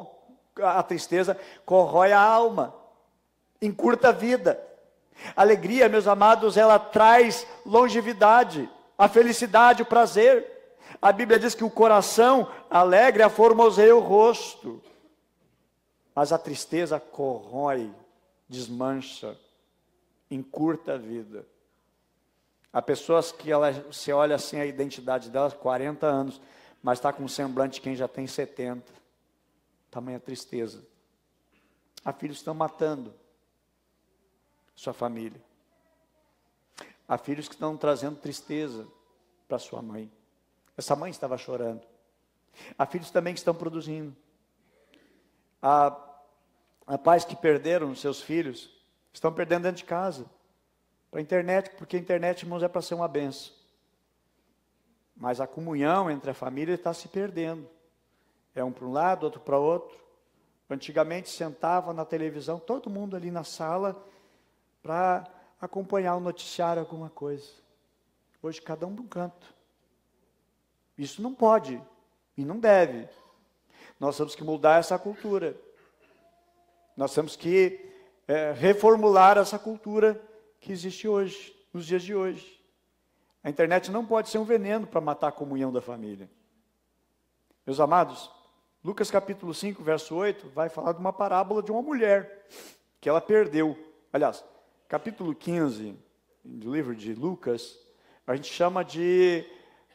corrói a alma, encurta a vida. A alegria, meus amados, ela traz longevidade, a felicidade, o prazer. A Bíblia diz que o coração alegre aformoseia o rosto, mas a tristeza corrói, desmancha, encurta a vida. Há pessoas que você olha assim a identidade delas, 40 anos, mas está com um semblante de quem já tem 70. Tamanha tristeza. Há filhos que estão matando sua família. Há filhos que estão trazendo tristeza para sua mãe. Essa mãe estava chorando. Há filhos também que estão produzindo. Há pais que perderam seus filhos, estão perdendo dentro de casa, para a internet, porque a internet, irmãos, é para ser uma benção. Mas a comunhão entre a família está se perdendo. É um para um lado, outro para o outro. Antigamente sentava na televisão, todo mundo ali na sala, para acompanhar o noticiário, alguma coisa. Hoje cada um num canto. Isso não pode e não deve. Nós temos que mudar essa cultura. Nós temos que reformular essa cultura que existe hoje, nos dias de hoje. A internet não pode ser um veneno para matar a comunhão da família. Meus amados, Lucas capítulo 5, verso 8, vai falar de uma parábola de uma mulher, que ela perdeu. Aliás, capítulo 15 do livro de Lucas, a gente chama de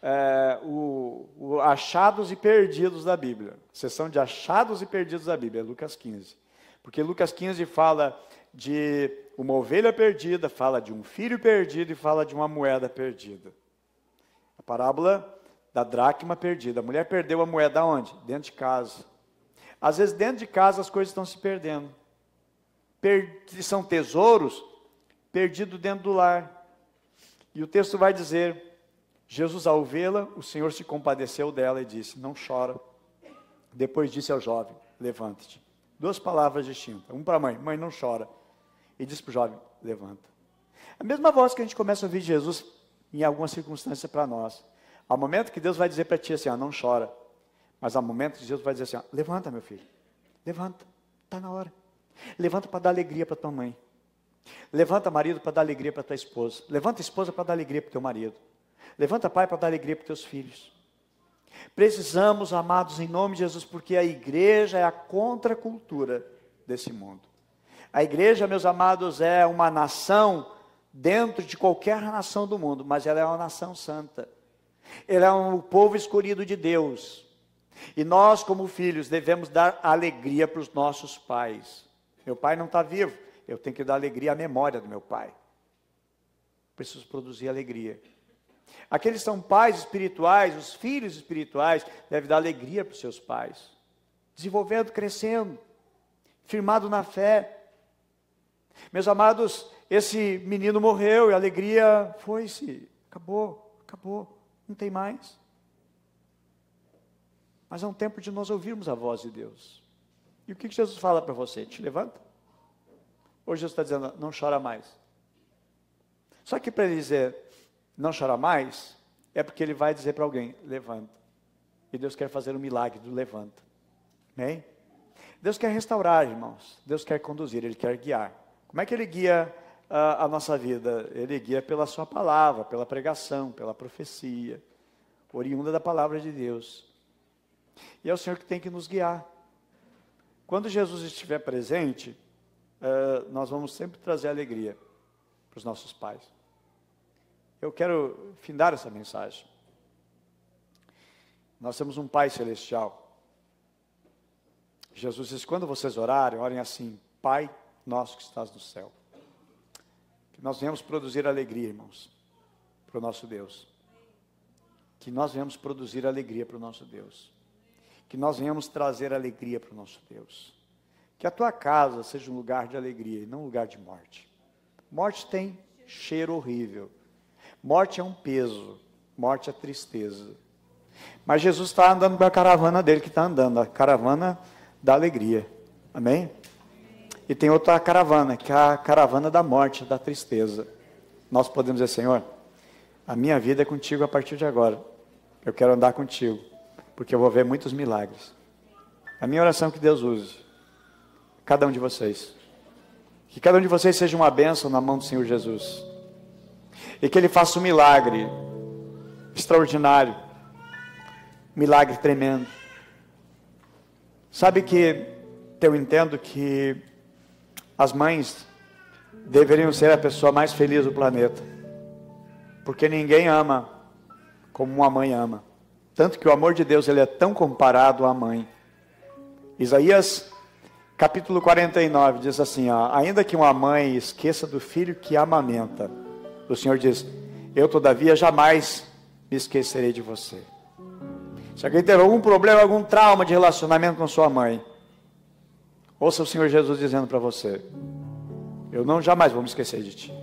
o achados e perdidos da Bíblia. A seção de achados e perdidos da Bíblia, é Lucas 15. Porque Lucas 15 fala de uma ovelha perdida, fala de um filho perdido e fala de uma moeda perdida. A parábola da dracma perdida. A mulher perdeu a moeda onde? Dentro de casa. Às vezes dentro de casa as coisas estão se perdendo. São tesouros perdidos dentro do lar. E o texto vai dizer, Jesus ao vê-la, o Senhor se compadeceu dela e disse, não chora. Depois disse ao jovem, levante-te. Duas palavras distintas. Um para a mãe, mãe não chora. E disse para o jovem, levanta. A mesma voz que a gente começa a ouvir Jesus em algumas circunstâncias para nós. Há momento que Deus vai dizer para ti assim, não chora. Mas há momento que Deus vai dizer assim, levanta meu filho. Levanta, está na hora. Levanta para dar alegria para tua mãe. Levanta marido para dar alegria para tua esposa. Levanta esposa para dar alegria para teu marido. Levanta pai para dar alegria para teus filhos. Precisamos, amados, em nome de Jesus, porque a igreja é a contracultura desse mundo. A igreja, meus amados, é uma nação dentro de qualquer nação do mundo, mas ela é uma nação santa. Ela é um povo escolhido de Deus. E nós, como filhos, devemos dar alegria para os nossos pais. Meu pai não está vivo, eu tenho que dar alegria à memória do meu pai. Preciso produzir alegria. Aqueles que são pais espirituais, os filhos espirituais, devem dar alegria para os seus pais. Desenvolvendo, crescendo, firmado na fé. Meus amados, esse menino morreu e a alegria foi-se. Acabou, não tem mais. Mas é um tempo de nós ouvirmos a voz de Deus. E o que Jesus fala para você? Te levanta. Hoje Jesus está dizendo, não chora mais. Só que para ele dizer, não chora mais, é porque ele vai dizer para alguém, levanta. E Deus quer fazer um milagre do levanta. Amém? Deus quer restaurar, irmãos. Deus quer conduzir, Ele quer guiar. Como é que Ele guia a nossa vida? Ele guia pela sua palavra, pela pregação, pela profecia, oriunda da palavra de Deus. E é o Senhor que tem que nos guiar. Quando Jesus estiver presente, nós vamos sempre trazer alegria para os nossos pais. Eu quero findar essa mensagem. Nós temos um Pai Celestial. Jesus diz, quando vocês orarem, orem assim, Pai nosso que estás no céu. Que nós venhamos produzir alegria, irmãos, para o nosso Deus. Que nós venhamos produzir alegria para o nosso Deus. Que nós venhamos trazer alegria para o nosso Deus. Que a tua casa seja um lugar de alegria e não um lugar de morte. Morte tem cheiro horrível. Morte é um peso. Morte é tristeza. Mas Jesus está andando com a caravana dele que está andando. A caravana da alegria. Amém? E tem outra caravana, que é a caravana da morte, da tristeza. Nós podemos dizer, Senhor, a minha vida é contigo a partir de agora. Eu quero andar contigo, porque eu vou ver muitos milagres. A minha oração é que Deus use cada um de vocês. Que cada um de vocês seja uma bênção na mão do Senhor Jesus. E que Ele faça um milagre extraordinário. Milagre tremendo. Sabe que eu entendo que as mães deveriam ser a pessoa mais feliz do planeta. Porque ninguém ama como uma mãe ama. Tanto que o amor de Deus ele é tão comparado à mãe. Isaías capítulo 49 diz assim, ainda que uma mãe esqueça do filho que amamenta, o Senhor diz, eu todavia jamais me esquecerei de você. Se alguém teve algum problema, algum trauma de relacionamento com sua mãe, ouça o Senhor Jesus dizendo para você, eu não jamais vou me esquecer de ti.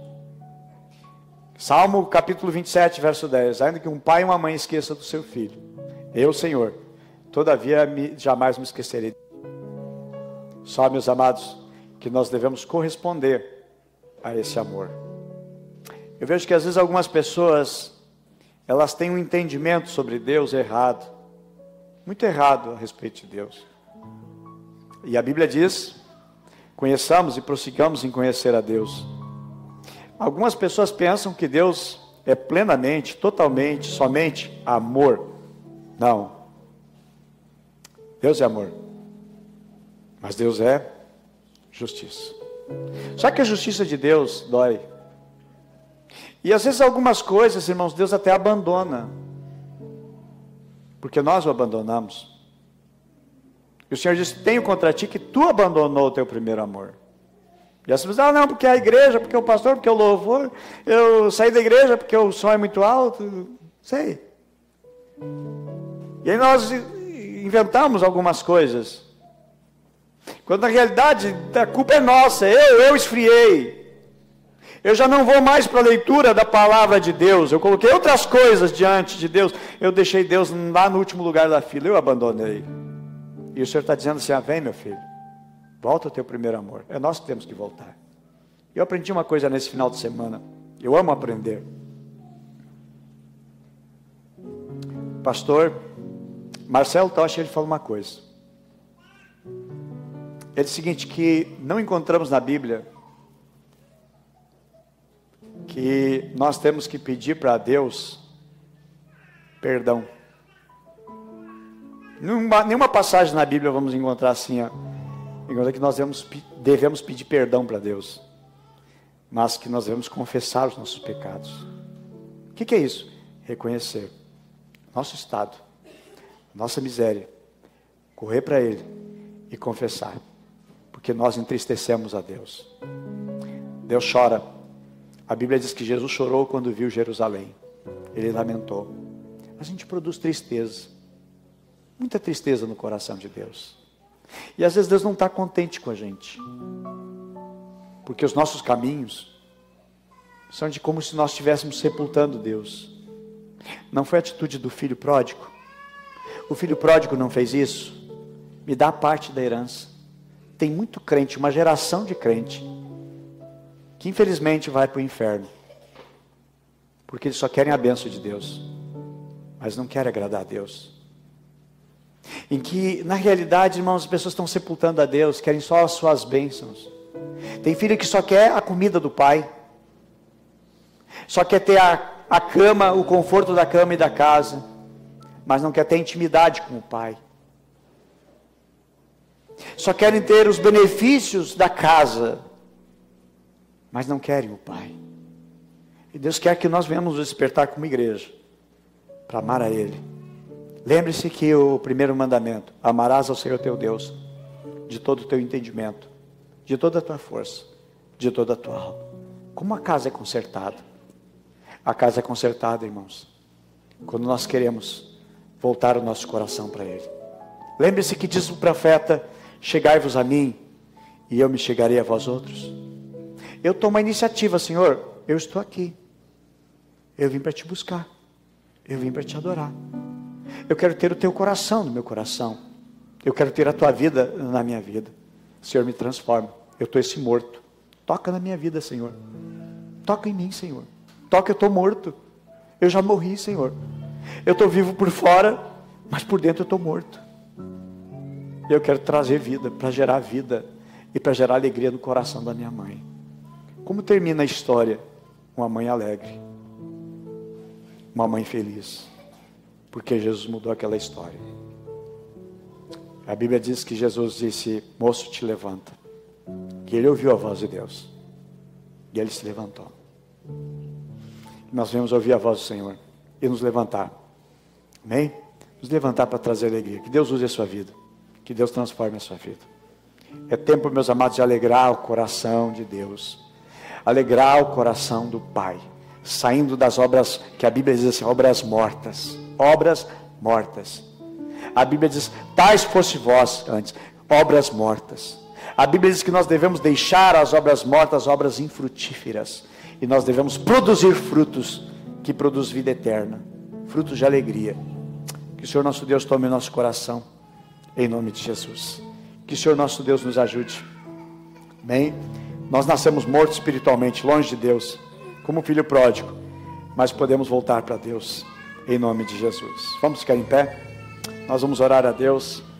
Salmo capítulo 27, verso 10, ainda que um pai e uma mãe esqueçam do seu filho, eu, Senhor, todavia jamais me esquecerei de ti. Só, meus amados, que nós devemos corresponder a esse amor. Eu vejo que às vezes algumas pessoas, elas têm um entendimento sobre Deus errado, muito errado a respeito de Deus. E a Bíblia diz, conheçamos e prossigamos em conhecer a Deus. Algumas pessoas pensam que Deus é plenamente, totalmente, somente amor. Não. Deus é amor. Mas Deus é justiça. Só que a justiça de Deus dói. E às vezes algumas coisas, irmãos, Deus até abandona. Porque nós o abandonamos. E o Senhor disse, tenho contra ti que tu abandonou o teu primeiro amor. E as pessoas, não, porque a igreja, porque o pastor, porque o louvor, eu saí da igreja porque o som é muito alto, sei. E aí nós inventamos algumas coisas. Quando na realidade a culpa é nossa, eu esfriei. Eu já não vou mais para a leitura da palavra de Deus, eu coloquei outras coisas diante de Deus, eu deixei Deus lá no último lugar da fila, eu abandonei. E o Senhor está dizendo assim, vem meu filho, volta ao teu primeiro amor, é nós que temos que voltar. Eu aprendi uma coisa nesse final de semana, eu amo aprender. Pastor Marcelo Tocha, ele falou uma coisa. Ele disse o seguinte, que não encontramos na Bíblia que nós temos que pedir para Deus perdão. Nenhuma passagem na Bíblia vamos encontrar assim, que nós devemos pedir perdão para Deus, mas que nós devemos confessar os nossos pecados. O que é isso? Reconhecer nosso estado, nossa miséria, correr para Ele e confessar, porque nós entristecemos a Deus. Deus chora. A Bíblia diz que Jesus chorou quando viu Jerusalém. ele lamentou. A gente produz tristeza, muita tristeza no coração de Deus. E às vezes Deus não está contente com a gente, porque os nossos caminhos são de como se nós estivéssemos sepultando Deus. Não foi a atitude do filho pródigo? O filho pródigo não fez isso? Me dá parte da herança. Tem muito crente, uma geração de crente, que infelizmente vai para o inferno, porque eles só querem a bênção de Deus, mas não querem agradar a Deus. Em que, na realidade, irmãos, as pessoas estão sepultando a Deus, querem só as suas bênçãos. Tem filho que só quer a comida do pai, só quer ter a cama, o conforto da cama e da casa, mas não quer ter intimidade com o pai. Só querem ter os benefícios da casa, mas não querem o pai. E Deus quer que nós venhamos despertar como igreja, para amar a Ele. Lembre-se que o primeiro mandamento: amarás ao Senhor teu Deus, de todo o teu entendimento, de toda a tua força, de toda a tua alma. Como a casa é consertada? A casa é consertada, irmãos, quando nós queremos voltar o nosso coração para Ele. Lembre-se que diz o profeta: chegai-vos a mim, e eu me chegarei a vós outros. Eu tomo a iniciativa, Senhor, eu estou aqui. Eu vim para te buscar. Eu vim para te adorar. Eu quero ter o teu coração no meu coração. Eu quero ter a tua vida na minha vida. Senhor, me transforma. Eu estou esse morto. Toca na minha vida, Senhor. Toca em mim, Senhor. Toca, eu estou morto. Eu já morri, Senhor. Eu estou vivo por fora, mas por dentro eu estou morto. E eu quero trazer vida, para gerar vida e para gerar alegria no coração da minha mãe. Como termina a história? Uma mãe alegre, uma mãe feliz, porque Jesus mudou aquela história. A Bíblia diz que Jesus disse: moço, te levanta. Que ele ouviu a voz de Deus e ele se levantou. E nós vamos ouvir a voz do Senhor e nos levantar. Amém? Nos levantar para trazer alegria. Que Deus use a sua vida. Que Deus transforme a sua vida. É tempo, meus amados, de alegrar o coração de Deus. Alegrar o coração do Pai. Saindo das obras, que a Bíblia diz assim, obras mortas. Obras mortas. A Bíblia diz, tais fosse vós antes, obras mortas. A Bíblia diz que nós devemos deixar as obras mortas, as obras infrutíferas. E nós devemos produzir frutos que produzem vida eterna. Frutos de alegria. Que o Senhor nosso Deus tome o nosso coração. Em nome de Jesus. Que o Senhor nosso Deus nos ajude. Amém? Nós nascemos mortos espiritualmente, longe de Deus, como filho pródigo, mas podemos voltar para Deus, em nome de Jesus. Vamos ficar em pé? Nós vamos orar a Deus.